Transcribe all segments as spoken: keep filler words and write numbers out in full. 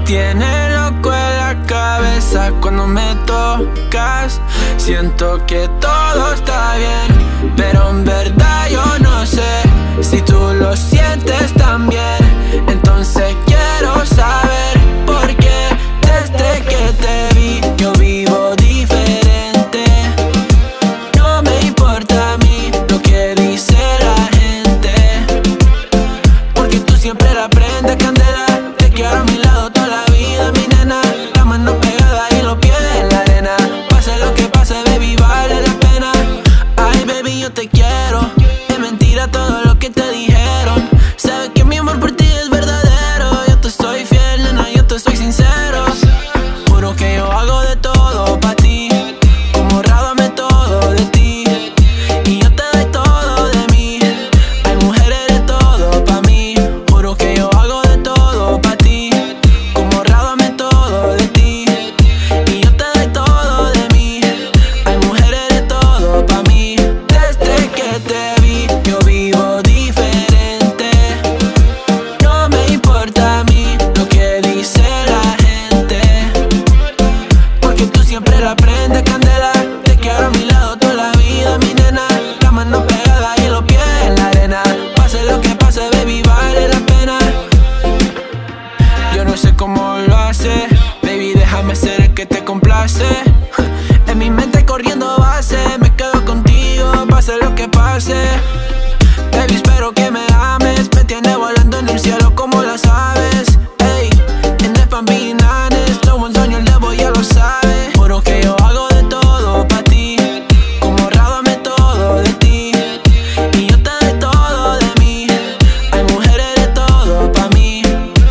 tiene loco en la cabeza cuando me tocas. Siento que todo está bien, pero en verdad yo no sé si tú lo sientes también. Entonces quiero saber por qué desde que te vi yo vivo diferente. No me importa a mí lo que dice la gente, porque tú siempre la prendes candela. Te quiero a mi lado toda la vida, mi nena. La mano pegada y los pies en la arena. Pase lo que pase, baby, vale la pena. Ay, baby, yo te quiero. Es mentira todo lo que te dijeron. Sabes que mi amor por ti es verdadero. Yo te soy fiel, nena, yo te soy sincero. Juro que yo hago de todo pa' ti, como rábame todo de ti, y yo te doy todo de mí. Ay, mujer, eres todo pa' mí. Juro que yo hago de todo pa' ti, como rábame todo de ti, y yo te doy todo de mí. Ay, mujer, eres todo pa' mí. Desde que te vi yo vivo diferente. No me importa a mí lo que dice la gente, porque tú siempre la prendes candela. Te quiero a mi lado toda la vida, mi nena. La mano pegada y los pies en la arena. Pase lo que pase, baby, vale la pena. Yo no sé cómo lo hace, baby, déjame ser el que te complace. En mi mente corriendo base, me quedo contigo, pase lo que pase. Baby, espero que me ames, me tiene volando en el cielo como las aves. Ey, en el Bambinanes, no one on your level, ya lo sabes. Juro que yo hago de todo pa' ti, como rábame todo de ti, y yo te doy todo de mí. Ay, mujer, eres todo pa' mí.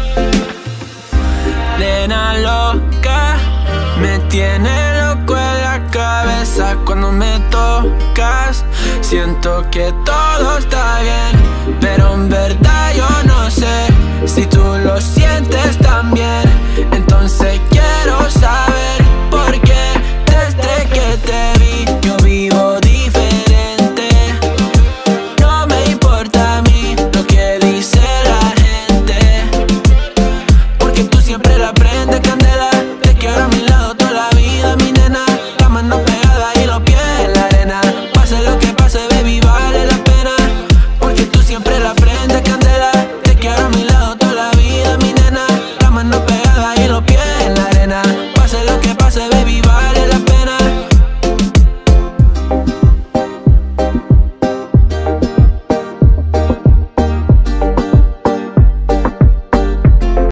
Nena loca, me tiene loco en la cabeza cuando me tocas. Siento que todo está bien, pero en verdad yo no sé si tú lo sientes también.